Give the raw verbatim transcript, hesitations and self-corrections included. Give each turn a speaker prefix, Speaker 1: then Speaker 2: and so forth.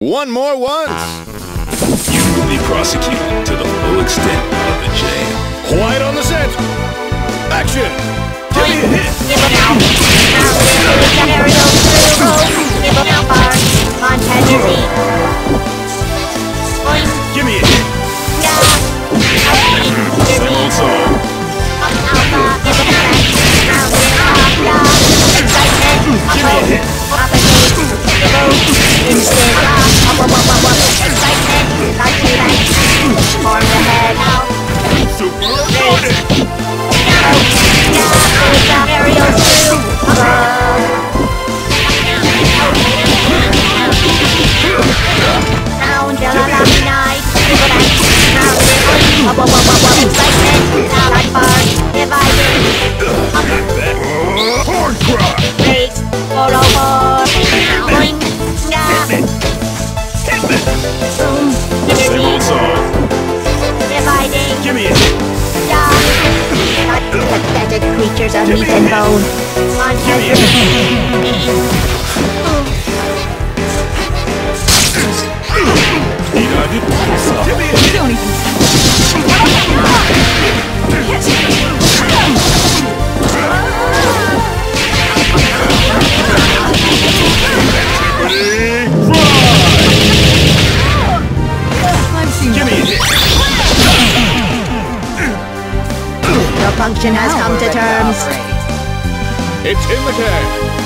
Speaker 1: One more once!
Speaker 2: You will be prosecuted to the full extent of the jam.
Speaker 1: Quiet on the set! Action! Give me a hit!
Speaker 3: Give it now! Aerial through! Give it now, bar! Content easy!
Speaker 2: Give me a hit! Same old song. Give me a hit! Horn cry! Same old song. Give me a hit!
Speaker 3: Pathetic creatures of meat and bone.
Speaker 2: Give me a hit! Need I do? Give me a hit!
Speaker 4: Don't even I've seen
Speaker 2: Give me a hit!
Speaker 3: Your function has come to terms.
Speaker 1: It's in the can!